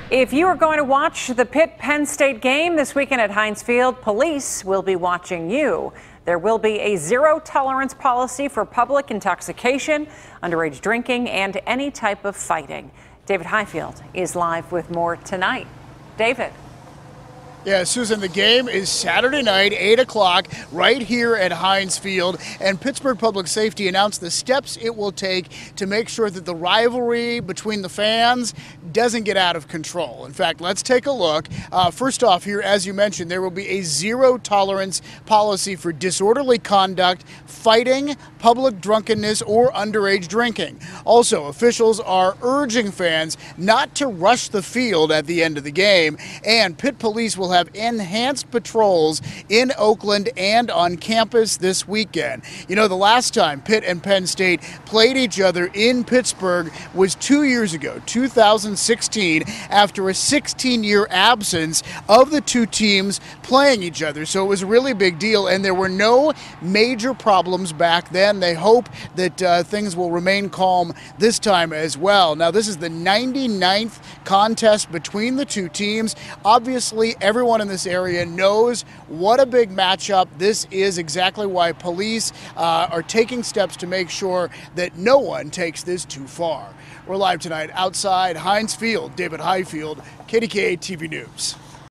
If you are going to watch the Pitt-Penn State game this weekend at Heinz Field, police will be watching you. There will be a zero-tolerance policy for public intoxication, underage drinking, and any type of fighting. David Highfield is live with more tonight. David. Yeah, Susan, the game is Saturday night, 8 o'clock, right here at Heinz Field. And Pittsburgh Public Safety announced the steps it will take to make sure that the rivalry between the fans doesn't get out of control. In fact, let's take a look. First off here, as you mentioned, there will be a zero-tolerance policy for disorderly conduct, fighting, public drunkenness, or underage drinking. Also, officials are urging fans not to rush the field at the end of the game, and Pitt police will have enhanced patrols in Oakland and on campus this weekend. You know, the last time Pitt and Penn State played each other in Pittsburgh was 2 years ago, 2016, after a 16-year absence of the two teams playing each other. So it was a really big deal, and there were no major problems back then. They hope that things will remain calm this time as well. Now, this is the 99th contest between the two teams. Obviously, everyone in this area knows what a big matchup this is. Exactly why police are taking steps to make sure that no one takes this too far. We're live tonight outside Heinz Field. David Highfield, KDKA TV News.